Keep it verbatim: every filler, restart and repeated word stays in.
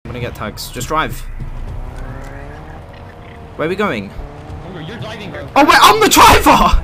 I'm gonna get tags. Just drive. Where are we going? You're driving, bro. Oh wait, I'm the driver!